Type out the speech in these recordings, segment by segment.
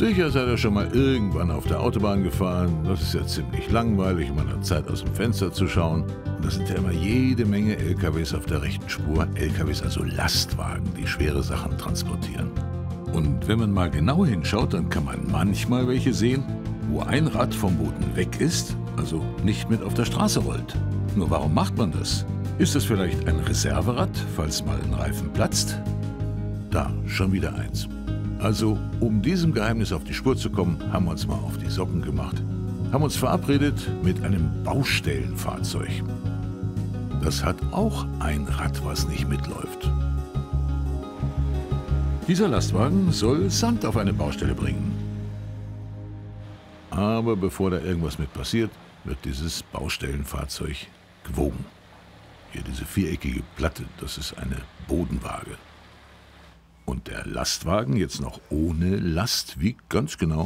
Sicher seid ihr schon mal irgendwann auf der Autobahn gefahren. Das ist ja ziemlich langweilig, um an der Zeit aus dem Fenster zu schauen. Und da sind ja immer jede Menge LKWs auf der rechten Spur. LKWs, also Lastwagen, die schwere Sachen transportieren. Und wenn man mal genau hinschaut, dann kann man manchmal welche sehen, wo ein Rad vom Boden weg ist, also nicht mit auf der Straße rollt. Nur warum macht man das? Ist das vielleicht ein Reserverad, falls mal ein Reifen platzt? Da, schon wieder eins. Also, um diesem Geheimnis auf die Spur zu kommen, haben wir uns mal auf die Socken gemacht. Haben uns verabredet mit einem Baustellenfahrzeug. Das hat auch ein Rad, was nicht mitläuft. Dieser Lastwagen soll Sand auf eine Baustelle bringen. Aber bevor da irgendwas mit passiert, wird dieses Baustellenfahrzeug gewogen. Hier diese viereckige Platte, das ist eine Bodenwaage. Und der Lastwagen, jetzt noch ohne Last, wiegt ganz genau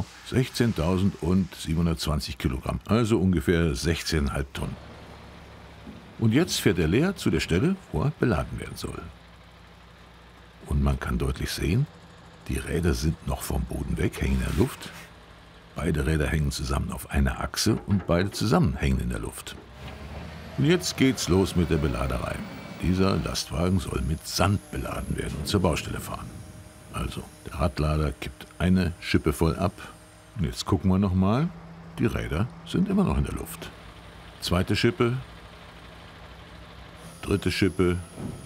16.720 Kilogramm, also ungefähr 16,5 Tonnen. Und jetzt fährt er leer zu der Stelle, wo er beladen werden soll. Und man kann deutlich sehen, die Räder sind noch vom Boden weg, hängen in der Luft. Beide Räder hängen zusammen auf einer Achse und beide zusammen hängen in der Luft. Und jetzt geht's los mit der Beladerei. Dieser Lastwagen soll mit Sand beladen werden und zur Baustelle fahren. Also, der Radlader kippt eine Schippe voll ab. Und jetzt gucken wir nochmal. Die Räder sind immer noch in der Luft. Zweite Schippe. Dritte Schippe.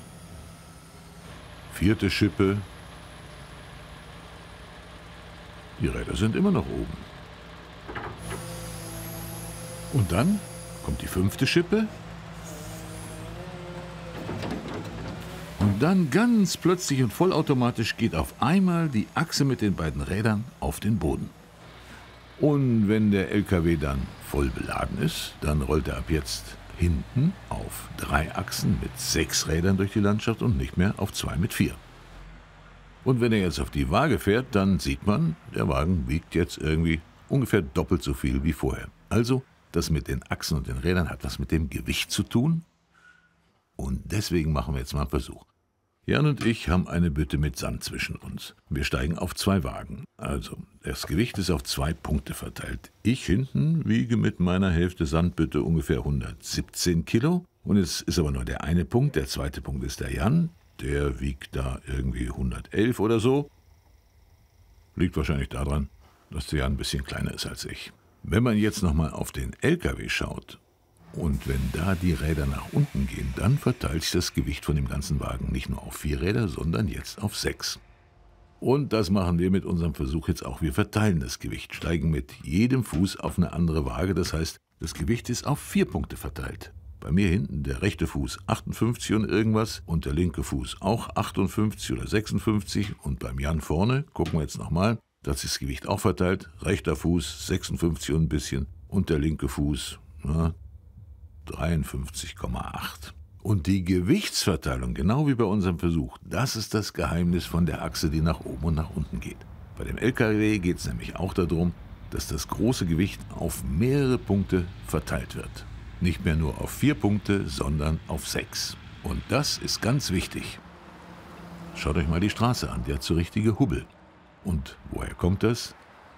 Vierte Schippe. Die Räder sind immer noch oben. Und dann kommt die fünfte Schippe. Und dann ganz plötzlich und vollautomatisch geht auf einmal die Achse mit den beiden Rädern auf den Boden. Und wenn der LKW dann voll beladen ist, dann rollt er ab jetzt hinten auf 3 Achsen mit 6 Rädern durch die Landschaft und nicht mehr auf 2 mit 4. Und wenn er jetzt auf die Waage fährt, dann sieht man, der Wagen wiegt jetzt irgendwie ungefähr doppelt so viel wie vorher. Also, das mit den Achsen und den Rädern hat was mit dem Gewicht zu tun. Und deswegen machen wir jetzt mal einen Versuch. Jan und ich haben eine Bütte mit Sand zwischen uns. Wir steigen auf 2 Wagen. Also, das Gewicht ist auf 2 Punkte verteilt. Ich hinten wiege mit meiner Hälfte Sandbütte ungefähr 117 Kilo. Und es ist aber nur der eine Punkt. Der zweite Punkt ist der Jan. Der wiegt da irgendwie 111 oder so. Liegt wahrscheinlich daran, dass der Jan ein bisschen kleiner ist als ich. Wenn man jetzt nochmal auf den LKW schaut, und wenn da die Räder nach unten gehen, dann verteilt sich das Gewicht von dem ganzen Wagen nicht nur auf 4 Räder, sondern jetzt auf 6. Und das machen wir mit unserem Versuch jetzt auch. Wir verteilen das Gewicht, steigen mit jedem Fuß auf eine andere Waage. Das heißt, das Gewicht ist auf 4 Punkte verteilt. Bei mir hinten der rechte Fuß 58 und irgendwas und der linke Fuß auch 58 oder 56. Und beim Jan vorne, gucken wir jetzt nochmal, das ist das Gewicht auch verteilt. Rechter Fuß 56 und ein bisschen und der linke Fuß 53,8. Und die Gewichtsverteilung, genau wie bei unserem Versuch, das ist das Geheimnis von der Achse, die nach oben und nach unten geht. Bei dem LKW geht es nämlich auch darum, dass das große Gewicht auf mehrere Punkte verteilt wird. Nicht mehr nur auf 4 Punkte, sondern auf 6. Und das ist ganz wichtig. Schaut euch mal die Straße an, die hat so richtige Hubbel. Und woher kommt das?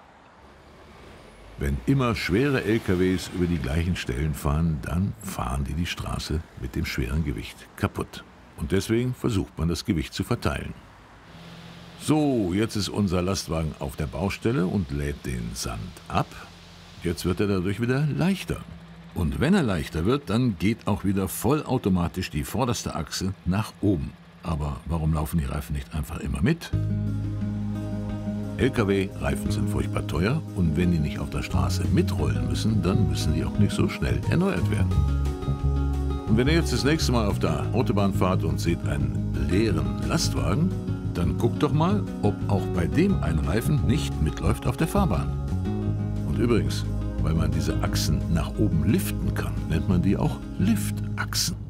Wenn immer schwere LKWs über die gleichen Stellen fahren, dann fahren die Straße mit dem schweren Gewicht kaputt. Und deswegen versucht man, das Gewicht zu verteilen. So, jetzt ist unser Lastwagen auf der Baustelle und lädt den Sand ab. Jetzt wird er dadurch wieder leichter. Und wenn er leichter wird, dann geht auch wieder vollautomatisch die vorderste Achse nach oben. Aber warum laufen die Reifen nicht einfach immer mit? LKW-Reifen sind furchtbar teuer und wenn die nicht auf der Straße mitrollen müssen, dann müssen die auch nicht so schnell erneuert werden. Und wenn ihr jetzt das nächste Mal auf der Autobahn fahrt und seht einen leeren Lastwagen, dann guckt doch mal, ob auch bei dem ein Reifen nicht mitläuft auf der Fahrbahn. Und übrigens, weil man diese Achsen nach oben liften kann, nennt man die auch Liftachsen.